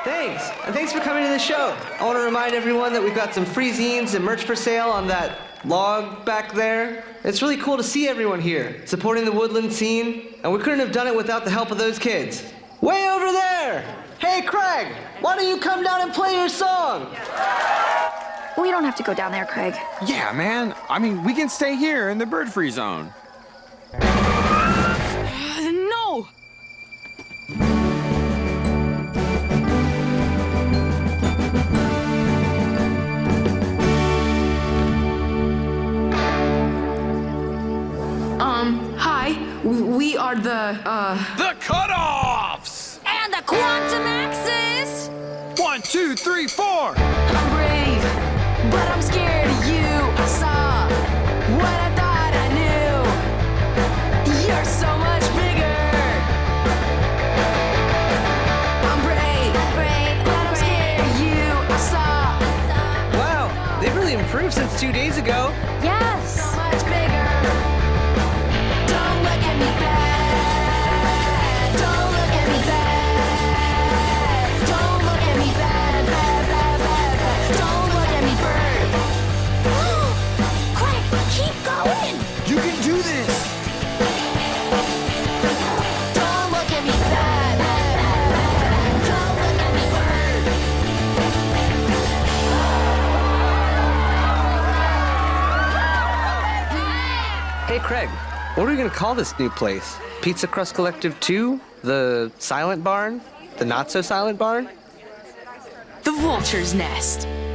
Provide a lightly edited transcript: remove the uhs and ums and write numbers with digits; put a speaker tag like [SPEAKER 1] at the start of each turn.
[SPEAKER 1] Thanks, and thanks for coming to the show. I want to remind everyone that we've got some free zines and merch for sale on that log back there. It's really cool to see everyone here, supporting the woodland scene, and we couldn't have done it without the help of those kids. Way over there! Hey, Craig, why don't you come down and play your song?
[SPEAKER 2] We don't have to go down there, Craig.
[SPEAKER 3] Yeah, man. I mean, we can stay here in the bird-free zone.
[SPEAKER 2] No!
[SPEAKER 4] Hi. We are the
[SPEAKER 3] cutoffs!
[SPEAKER 2] And the quantum axis!
[SPEAKER 3] 1, 2, 3, 4!
[SPEAKER 4] I'm brave, but I'm scared of you. I saw what I thought I knew. You're so much bigger. I'm brave, but I'm scared of you. I saw.
[SPEAKER 1] Wow, they've really improved since 2 days ago.
[SPEAKER 2] Yes!
[SPEAKER 4] So much bigger. Don't look at me bad. Don't look at me bad. Don't look at me bad, bad, bad, bad, bad. Don't look at me, bird.
[SPEAKER 2] Craig, keep going!
[SPEAKER 3] You can do this!
[SPEAKER 4] Don't look at me bad, bad, bad, bad. Don't look at me, bird.
[SPEAKER 1] Hey, Craig, what are we gonna call this new place? Pizza Crust Collective 2? The Silent Barn? The Not-So-Silent Barn?
[SPEAKER 5] The vulture's nest.